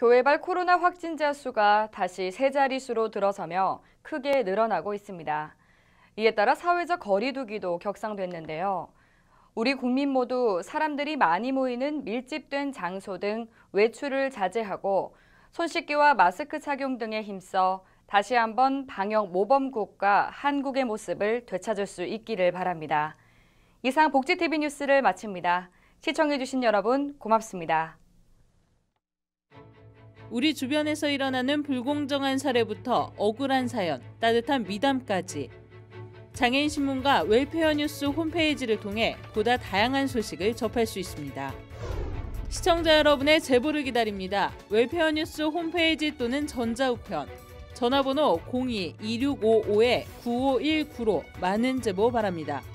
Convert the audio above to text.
교회발 코로나 확진자 수가 다시 세 자릿수로 들어서며 크게 늘어나고 있습니다. 이에 따라 사회적 거리 두기도 격상됐는데요. 우리 국민 모두 사람들이 많이 모이는 밀집된 장소 등 외출을 자제하고 손 씻기와 마스크 착용 등에 힘써 다시 한번 방역 모범국가 한국의 모습을 되찾을 수 있기를 바랍니다. 이상 복지TV 뉴스를 마칩니다. 시청해주신 여러분 고맙습니다. 우리 주변에서 일어나는 불공정한 사례부터 억울한 사연, 따뜻한 미담까지 장애인 신문과 웰페어 뉴스 홈페이지를 통해 보다 다양한 소식을 접할 수 있습니다. 시청자 여러분의 제보를 기다립니다. 웰페어 뉴스 홈페이지 또는 전자우편, 전화번호 02-2655-9519로 많은 제보 바랍니다.